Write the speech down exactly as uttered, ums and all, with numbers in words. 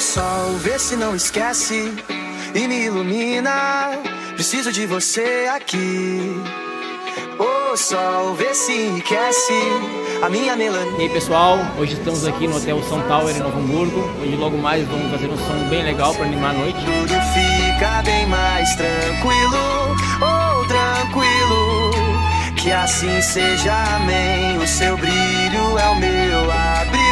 sol, vê se não esquece e me ilumina. Preciso de você aqui. Ô sol, vê se enriquece a minha melanina. E aí pessoal, hoje estamos aqui no Hotel Sun Tower em Novo Hamburgo. Hoje logo mais vamos fazer um som bem legal para animar a noite. Tudo fica bem mais tranquilo, oh tranquilo. Que assim seja, amém. O seu brilho é o meu abrigo.